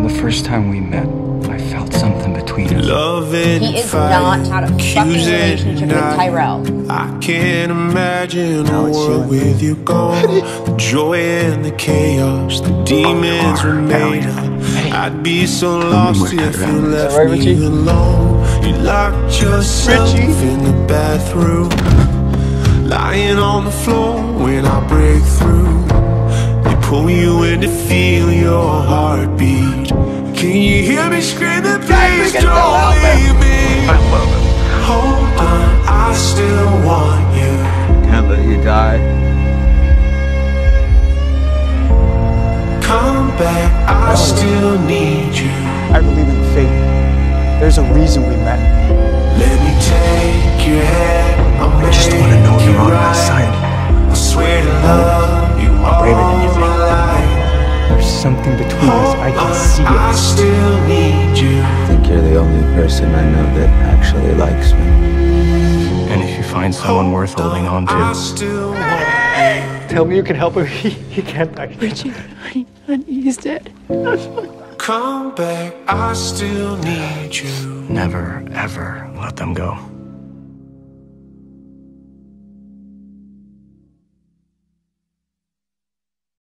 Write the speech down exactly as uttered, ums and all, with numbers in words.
From the first time we met, I felt something between us. Love it, he is not out of fucking relationship with Tyrell. I can't imagine a world with you gone. The joy and the chaos, the demons remain. I'd be so lost if you left right, me Richie? alone. You locked yourself Richie? in the bathroom, lying on the floor when I break through. They pull you in to feel your heartbeat. Can you hear me screaming, please don't leave me? I love it. Hold on, I still want you. Can't let you die. Come back, I still need you. I believe in fate. There's a reason we met. Let me take your hand. I'll I just make want to know you you're on my right. side. I swear to love you all braver than you think. my life. There's something between us. I can see I it. still need you. I think you're the only person I know that actually likes me. And if you find someone worth holding on I to, still want Tell me you can help him. He, he can't back. Richie, honey, honey, he's dead. you. Come back, I still need you. never, ever let them go.